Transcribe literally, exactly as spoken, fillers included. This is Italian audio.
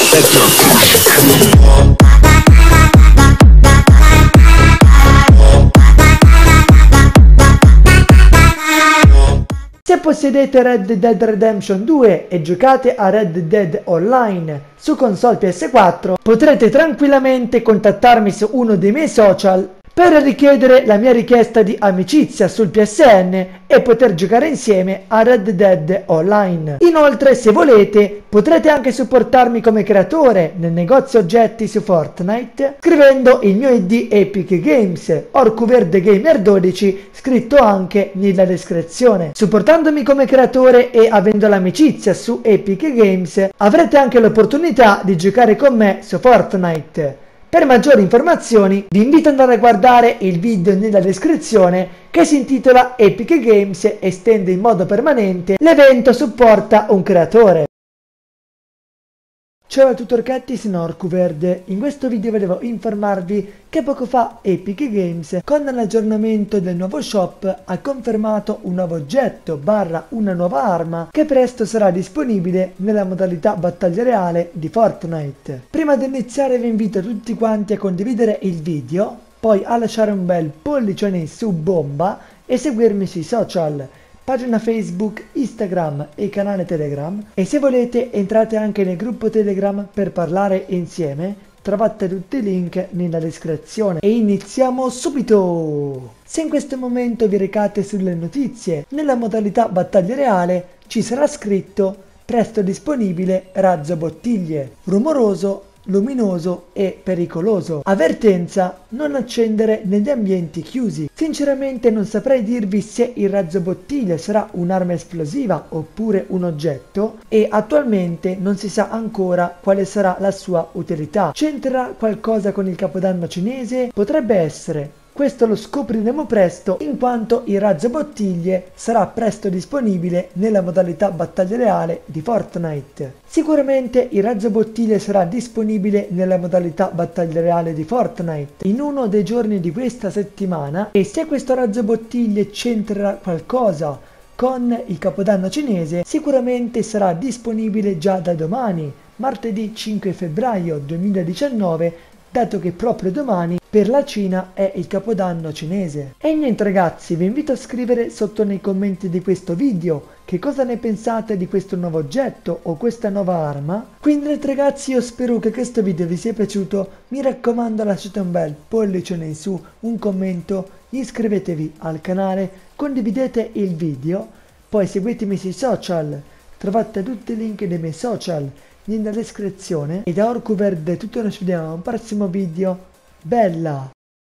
Se possedete Red Dead Redemption due e giocate a Red Dead Online su console P S quattro, potrete tranquillamente contattarmi su uno dei miei social per richiedere la mia richiesta di amicizia sul P S N e poter giocare insieme a Red Dead Online. Inoltre, se volete, potrete anche supportarmi come creatore nel negozio oggetti su Fortnite scrivendo il mio I D Epic Games, Orcuverde Gamer dodici, scritto anche nella descrizione. Supportandomi come creatore e avendo l'amicizia su Epic Games, avrete anche l'opportunità di giocare con me su Fortnite. Per maggiori informazioni vi invito ad andare a guardare il video nella descrizione che si intitola Epic Games estende in modo permanente l'evento supporta un creatore. Ciao a tutti orchetti, sono Orcuverde. In questo video volevo informarvi che poco fa Epic Games, con l'aggiornamento del nuovo shop, ha confermato un nuovo oggetto barra una nuova arma che presto sarà disponibile nella modalità battaglia reale di Fortnite. Prima di iniziare vi invito tutti quanti a condividere il video, poi a lasciare un bel pollicione in su bomba e seguirmi sui social, pagina Facebook, Instagram e canale Telegram, e se volete entrate anche nel gruppo Telegram per parlare insieme, trovate tutti i link nella descrizione. E iniziamo subito! Se in questo momento vi recate sulle notizie, nella modalità battaglia reale ci sarà scritto presto disponibile razzo bottiglie, rumoroso, luminoso e pericoloso. Avvertenza: non accendere negli ambienti chiusi. Sinceramente non saprei dirvi se il razzo bottiglie sarà un'arma esplosiva oppure un oggetto e attualmente non si sa ancora quale sarà la sua utilità. C'entrerà qualcosa con il capodanno cinese? Potrebbe essere. Questo lo scopriremo presto, in quanto il razzo bottiglie sarà presto disponibile nella modalità battaglia reale di Fortnite. Sicuramente il razzo bottiglie sarà disponibile nella modalità battaglia reale di Fortnite in uno dei giorni di questa settimana, e se questo razzo bottiglie c'entrerà qualcosa con il capodanno cinese, sicuramente sarà disponibile già da domani, martedì cinque febbraio duemiladiciannove, dato che proprio domani per la Cina è il capodanno cinese. E niente ragazzi, vi invito a scrivere sotto nei commenti di questo video che cosa ne pensate di questo nuovo oggetto o questa nuova arma. Quindi ragazzi, io spero che questo video vi sia piaciuto, mi raccomando lasciate un bel pollicione in su, un commento, iscrivetevi al canale, condividete il video, poi seguitemi sui social, trovate tutti i link dei miei social nella descrizione. E da Orcuverde tutto, noi ci vediamo a un prossimo video. Bella!